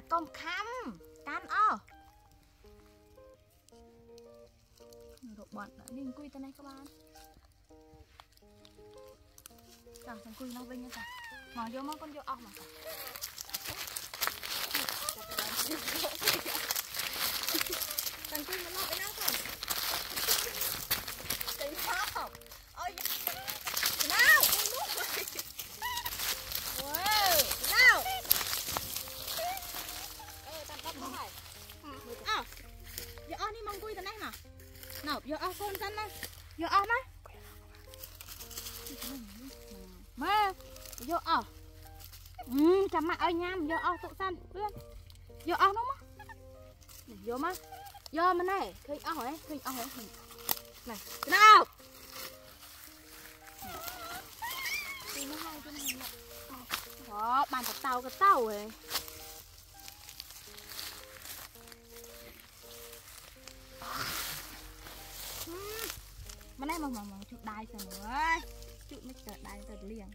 công khăm can o độ bận đã nên quy tên này các bạn chẳng thằng quy nó vinh nha cả mà vô mà con vô ong mà thằng quy nó lọt cái nào không cái nào ôi cái nào wow cái nào tạm bắt nó phải vô đi mong quy tên này mà nào vô con chân này vô má má vô chăm mặt ơi nham vô tụ săn luôn vô nó má vô má vô mà này khơi hỏi này cái nào đó bàn cái tàu rồi mà này mà chút đai xem rồi chút mấy tờ đai tờ liền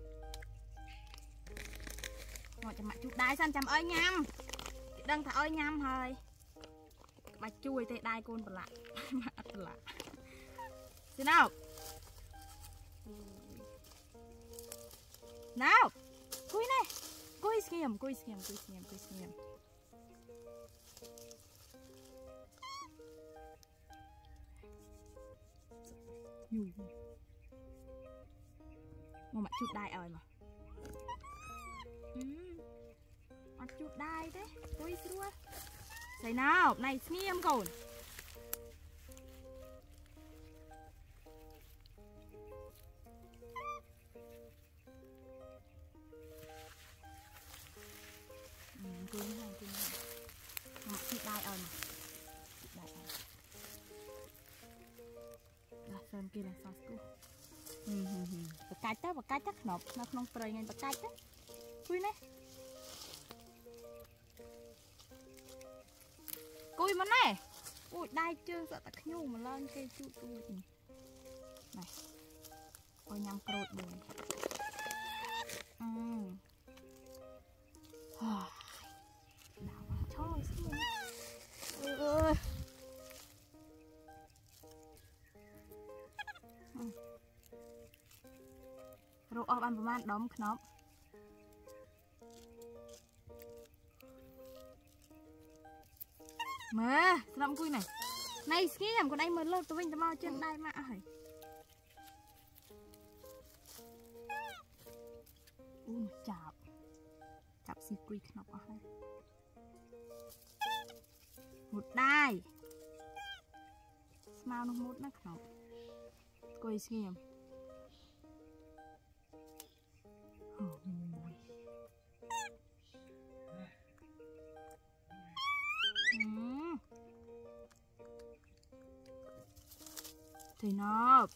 ngồi chăm mặt chút đai xem chăm ơi nhăm đừng thả ơi nhăm thôi bạch chui thế đai côn bật lại bật lại thế nào nào cùi này cùi xiêm nhùi mà mặt chút đai ơi mà mặt chút đai thế cùi xưa thấy nào này nghiêm cồn cùi này mặt chút đai ơi mà xem kia là sao cô bạc cái chắc nó không trời ngay bạc cái chắc cùi này cùi mà này ui đai chưa sợ tắc nhu mà lên cây chu này ôi nhắm cột bồi đảo trời xin rồi ănประมาณđóm knop mà làm cùi này này skiêm còn anh mới lột tụi mình tao mau chân đây mà hỏi chạp xì cùi knop ở đây một đai mau nó một nó knop cùi skiêm Seynob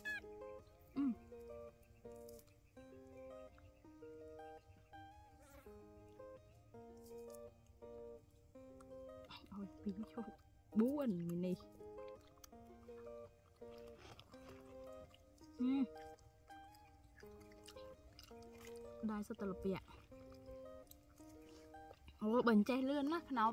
ôi pin cho buồn mình này đây sao tao lập bẹ ôi bình che lươn á nào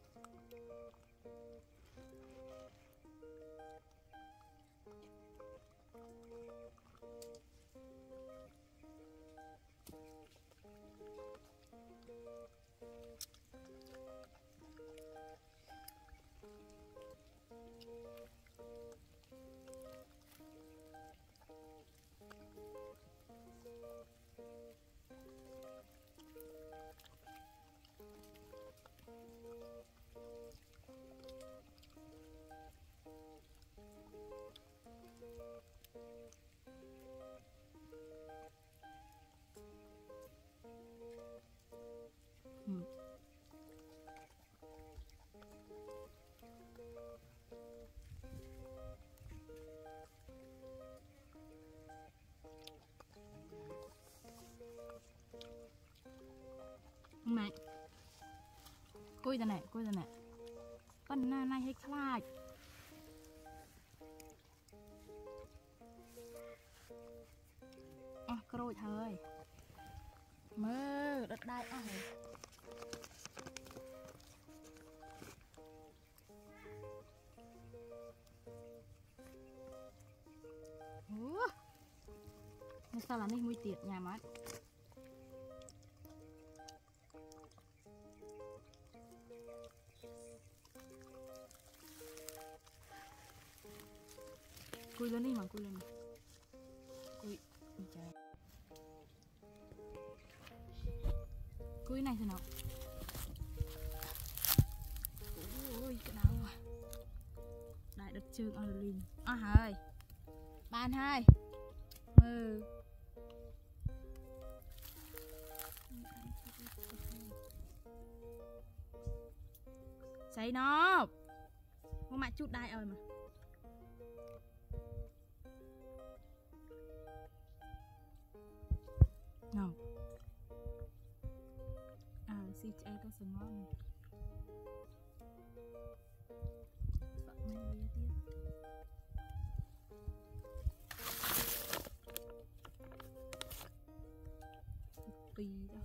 này cùi ta này con này hay khai cối thôi mơ đất đai Nó sao là nên mùi tiệt nhà mát. Cùi lên đi mà, cùi lên. Cùi, trời. Cùi này thế nào? Ôi, cái nào à? Đại đất trường ở linh. À hơi. Bạn hai. Seynob. Không mẹ chút đai ơi mà. No. À, si chạy có sừng ngon. Sợ mấy bia tiết. Tùy đâu.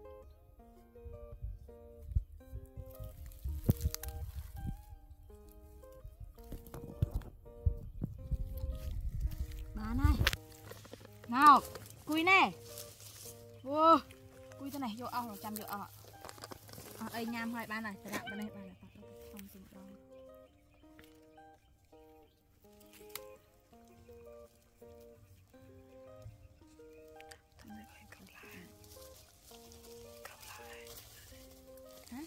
Bán này. Nào, cùi nè. Wow, cùi thế này vô ong là chăm vô ong ạ. Ê nham hai bán này, bạn này không dùng đâu. Hả?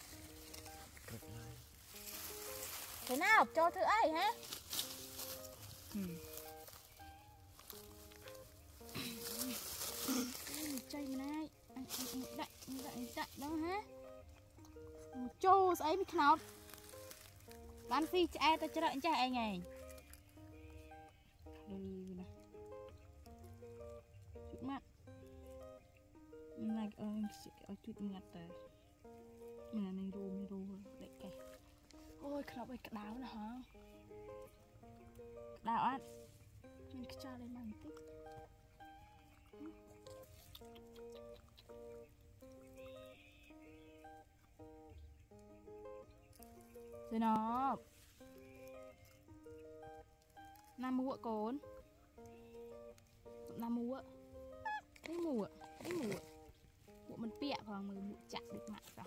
Thế nào, cho thử ấy hả? Chơi mà này, đậy đó hả? Chô ấy mới khóc. Bán phi chạy ta chơi đợi chạy anh này. Nè. Chút mắt. Này ở chút ngặt rồi. Mình này ru đấy kìa. Ôi khóc ơi cái đáo nè hả? Đáo á. Mình cứ cho lên bằng tích. Seynob. Nam mua cồn. Nam mua. Đấy mùa. Bộ mình bịa vào người mụ chặt được mà.